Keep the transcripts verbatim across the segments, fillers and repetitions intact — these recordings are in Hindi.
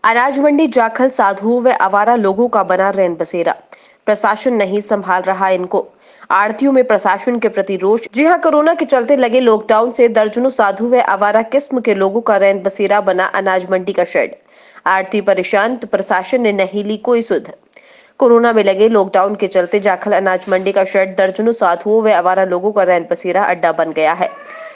अनाज मंडी जाखल साधुओं व आवारा लोगों का बना रैन बसेरा। प्रशासन नहीं संभाल रहा इनको। आड़तियों में प्रशासन के प्रति रोष। जी हां, कोरोना के चलते लगे लॉकडाउन से दर्जनों साधु व आवारा किस्म के लोगों का रैन बसेरा बना अनाज मंडी का शेड। आड़ती परेशान तो प्रशासन ने नहीं ली कोई सुध। कोरोना में लगे लॉकडाउन के चलते जाखल अनाज मंडी का शेड दर्जनों साधुओं व आवारा लोगों का रैन बसेरा अड्डा बन गया है।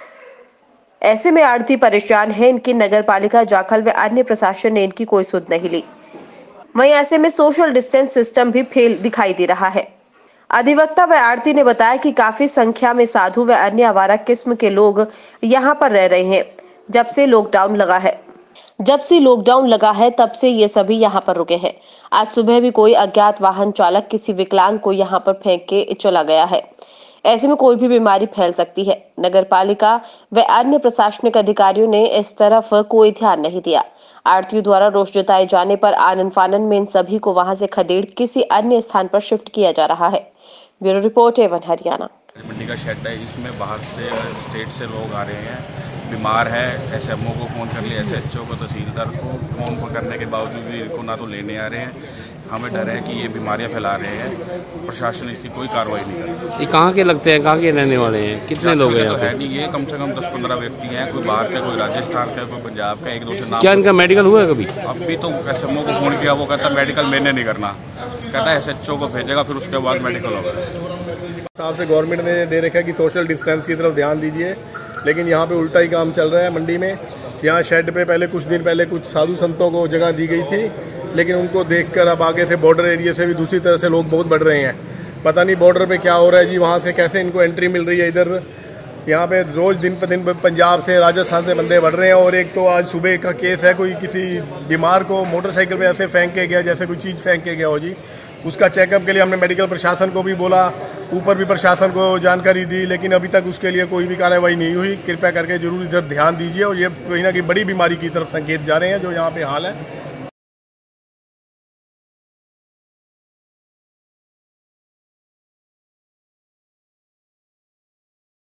ऐसे में आड़ती परेशान है। इनकी नगर पालिका जाखल व अन्य प्रशासन ने इनकी कोई सुध नहीं ली। वहीं ऐसे में सोशल डिस्टेंस सिस्टम भी फेल दिखाई दे रहा है। अधिवक्ता व आड़ती ने बताया कि काफी संख्या में साधु व अन्य आवारा किस्म के लोग यहां पर रह रहे हैं। जब से लॉकडाउन लगा है जब से लॉकडाउन लगा है तब से ये सभी यहाँ पर रुके हैं। आज सुबह भी कोई अज्ञात वाहन चालक किसी विकलांग को यहाँ पर फेंक के चला गया है। ऐसे में कोई भी बीमारी फैल सकती है। नगर पालिका व अन्य प्रशासनिक अधिकारियों ने इस तरफ कोई ध्यान नहीं दिया। आड़तियों द्वारा रोष जताए जाने पर आनन फानन में इन सभी को वहां से खदेड़ किसी अन्य स्थान पर शिफ्ट किया जा रहा है। Bureau report A one Haryana. मंडी का शेड है, इसमें बाहर से स्टेट से लोग आ रहे हैं। बीमार है, एसएमओ को फ़ोन कर लिया, एसएचओ को, तहसीलदार को फ़ोन करने के बावजूद भी इनको ना तो लेने आ रहे हैं। हमें डर है कि ये बीमारियां फैला रहे हैं। प्रशासन इसकी कोई कार्रवाई नहीं कर रहा। ये कहाँ के लगते हैं, कहाँ के रहने वाले हैं, कितने लोग हैं? तो है नहीं, ये कम से कम दस पंद्रह व्यक्ति हैं। कोई बाहर का, कोई राजस्थान का, कोई पंजाब का, एक दो से नाम। क्या इनका मेडिकल हुआ है कभी? अभी तो एसएमओ को फ़ोन किया, वो कहता मेडिकल मैंने नहीं करना, कहता एसएचओ को भेजेगा, फिर उसके बाद मेडिकल होगा। साहब से गवर्नमेंट ने दे रखा है कि सोशल डिस्टेंस की तरफ ध्यान दीजिए, लेकिन यहाँ पे उल्टा ही काम चल रहा है। मंडी में यहाँ शेड पे पहले कुछ दिन पहले कुछ साधु संतों को जगह दी गई थी, लेकिन उनको देखकर अब आगे से बॉर्डर एरिया से भी दूसरी तरह से लोग बहुत बढ़ रहे हैं। पता नहीं बॉर्डर पे क्या हो रहा है जी, वहाँ से कैसे इनको एंट्री मिल रही है। इधर यहाँ पे रोज दिन पर दिन पंजाब से, राजस्थान से बंदे बढ़ रहे हैं। और एक तो आज सुबह का केस है, कोई किसी बीमार को मोटरसाइकिल पे ऐसे फेंक के गया जैसे कोई चीज़ फेंक के गया हो जी। उसका चेकअप के लिए हमने मेडिकल प्रशासन को भी बोला, ऊपर भी प्रशासन को जानकारी दी, लेकिन अभी तक उसके लिए कोई भी कार्रवाई नहीं हुई। कृपया करके जरूर इधर ध्यान दीजिए। और ये कहीं ना कहीं बड़ी बीमारी की तरफ संकेत जा रहे हैं जो यहाँ पे हाल है।